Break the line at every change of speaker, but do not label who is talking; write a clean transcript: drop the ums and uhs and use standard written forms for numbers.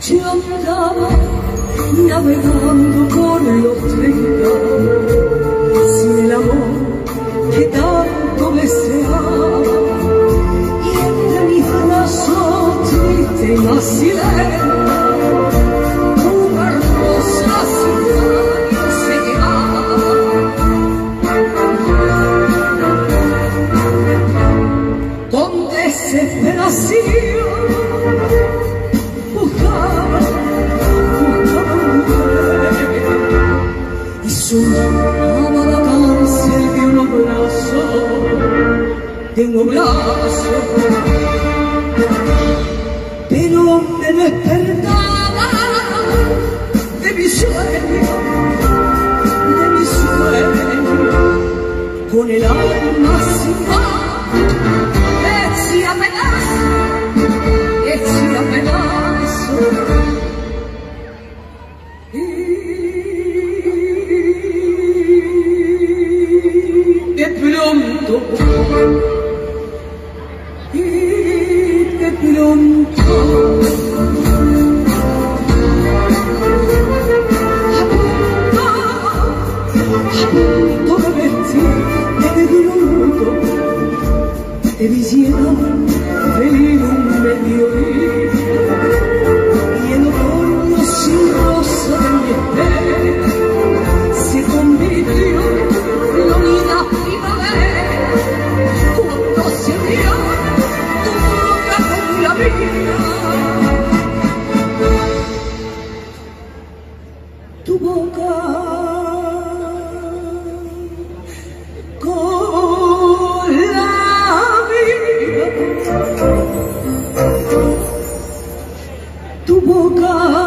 Yo andaba navegando por los 30 sin el amor que tanto deseaba, y entre mis brazos triste y macilenta una hermosa ciudad se quedaba. Con desesperación buscaba y sonaba la cárcel de unos brazos, pero me despertaba de mi sueño, con el alma sin paz, hecha pedazo, y de pronto te vi llegar feliz un mediodía, y el otoño sin rosa de mi espera se convirtió en la unida primavera cuando se abrió tu boca con la mía, tu boca con la mía, tu boca